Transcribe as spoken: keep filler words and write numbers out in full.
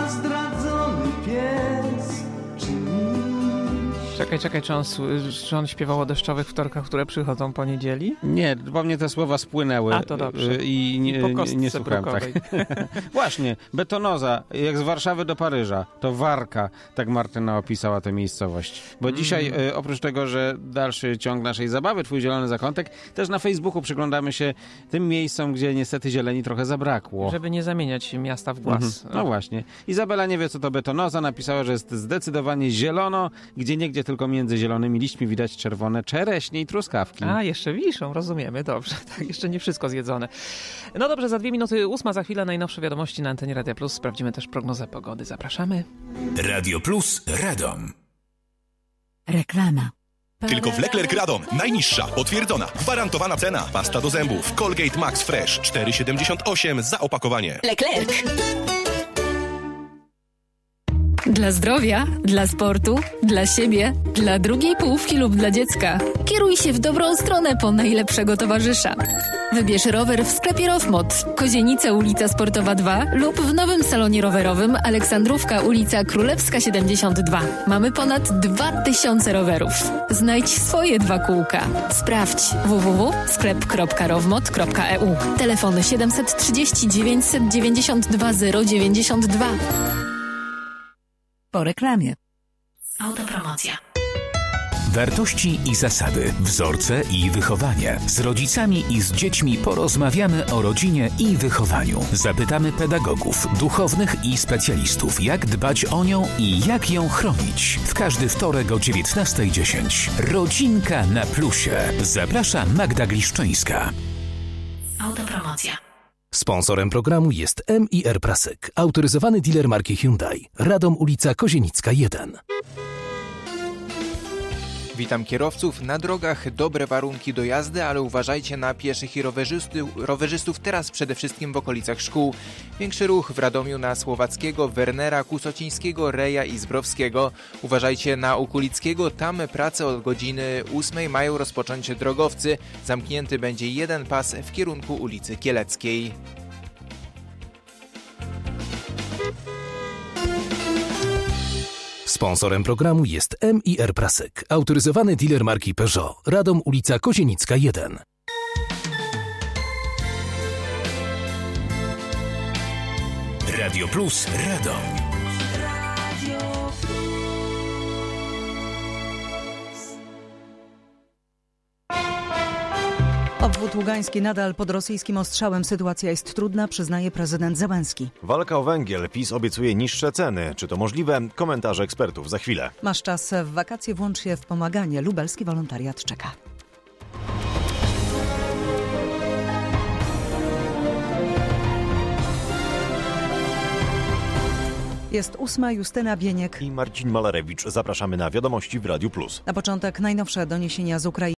zdradzony pies, czy miś. Czekaj, czekaj, czy on, czy on śpiewał o deszczowych wtorkach, które przychodzą po niedzieli? Nie, bo mnie te słowa spłynęły. A, to dobrze. I nie, I po nie, nie słuchałem. Tak. Właśnie, betonoza, jak z Warszawy do Paryża, to Warka, tak Martyna opisała tę miejscowość. Bo mm. dzisiaj, y, oprócz tego, że dalszy ciąg naszej zabawy, Twój zielony zakątek, też na Facebooku przyglądamy się tym miejscom, gdzie niestety zieleni trochę zabrakło. Żeby nie zamieniać miasta w głaz. Mhm. No właśnie. Izabela nie wie, co to betonoza, napisała, że jest zdecydowanie zielono, gdzie niegdzie tylko między zielonymi liśćmi widać czerwone czereśnie i truskawki. A, jeszcze wiszą, rozumiemy, dobrze. Tak, jeszcze nie wszystko zjedzone. No dobrze, za dwie minuty ósma, za chwilę najnowsze wiadomości na antenie Radia Plus. Sprawdzimy też prognozę pogody. Zapraszamy. Radio Plus Radom. Reklama. Tylko w Leclerc Radom. Najniższa, potwierdzona, gwarantowana cena. Pasta do zębów Colgate Max Fresh cztery siedemdziesiąt osiem za opakowanie. Leclerc. Dla zdrowia, dla sportu, dla siebie, dla drugiej połówki lub dla dziecka. Kieruj się w dobrą stronę po najlepszego towarzysza. Wybierz rower w sklepie Rofmod, Kozienica ulica Sportowa dwa lub w nowym salonie rowerowym Aleksandrówka ulica Królewska siedemdziesiąt dwa. Mamy ponad dwa tysiące rowerów. Znajdź swoje dwa kółka. Sprawdź w w w kropka sklep kropka rowmod kropka e u. Telefon siedem trzydzieści dziewięćset dziewięćdziesiąt dwa zero dziewięćdziesiąt dwa. Po reklamie. Autopromocja. Wartości i zasady, wzorce i wychowanie. Z rodzicami i z dziećmi porozmawiamy o rodzinie i wychowaniu. Zapytamy pedagogów, duchownych i specjalistów, jak dbać o nią i jak ją chronić. W każdy wtorek o dziewiętnasta dziesięć. Rodzinka na plusie. Zaprasza Magda Gliszczyńska. Autopromocja. Sponsorem programu jest M I R Prasek, autoryzowany dealer marki Hyundai. Radom, ulica Kozienicka jeden. Witam kierowców. Na drogach dobre warunki do jazdy, ale uważajcie na pieszych i rowerzystów, rowerzystów teraz przede wszystkim w okolicach szkół. Większy ruch w Radomiu na Słowackiego, Wernera, Kusocińskiego, Reja i Zbrowskiego. Uważajcie na Ukulickiego, tam pracę od godziny ósmej mają rozpocząć drogowcy. Zamknięty będzie jeden pas w kierunku ulicy Kieleckiej. Sponsorem programu jest M I R Prasek, autoryzowany dealer marki Peugeot. Radom, ulica Kozienicka jeden. Radio Plus Radom. Obwód Ługański nadal pod rosyjskim ostrzałem. Sytuacja jest trudna, przyznaje prezydent Zełenski. Walka o węgiel. PiS obiecuje niższe ceny. Czy to możliwe? Komentarze ekspertów za chwilę. Masz czas w wakacje, włącz się w pomaganie. Lubelski wolontariat czeka. Jest ósma, Justyna Bieniek i Marcin Malarewicz. Zapraszamy na wiadomości w Radiu Plus. Na początek najnowsze doniesienia z Ukrainy.